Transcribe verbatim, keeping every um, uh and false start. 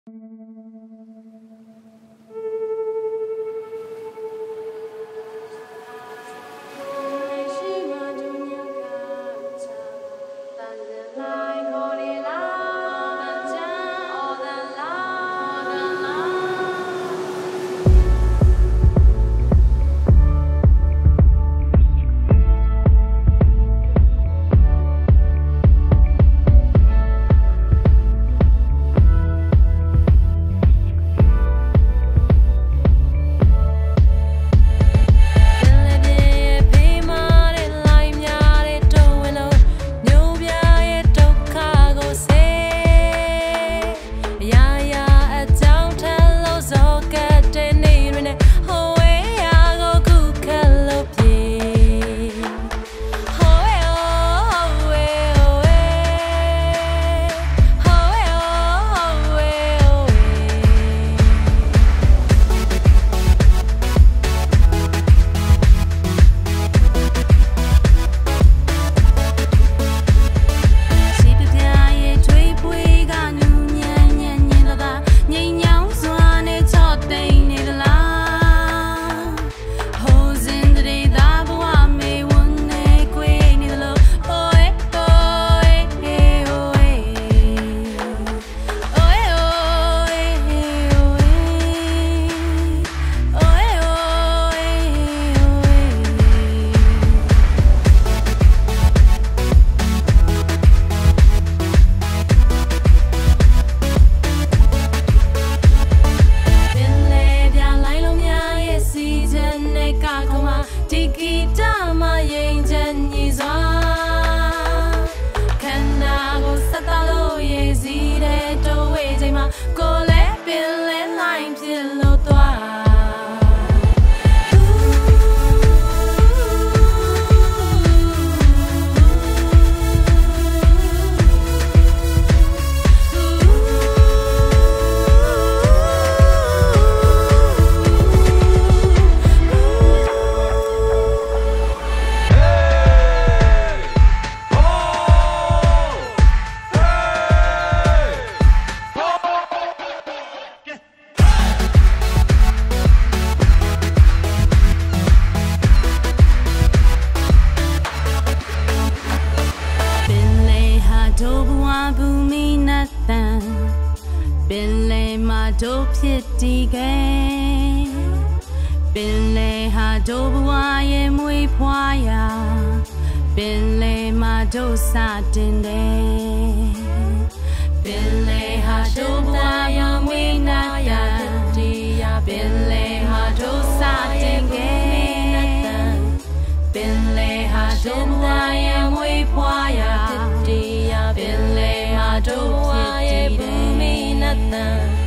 တို့ဖြစ်တည်ခဲ့ပင်လေဟာတို့ဘဝရဲ့မွေးဖွားရာပင်လေမှာတို့စတင်တယ်ပင်လေဟာတို့ဘဝရဲ့မွေးနာရာတရားပင်လေဟာတို့စတင်ခဲ့ပင်လေဟာတို့ဘဝရဲ့မွေးဖွားရာတရားပင်လေမှာတို့ဖြစ်တည်တယ်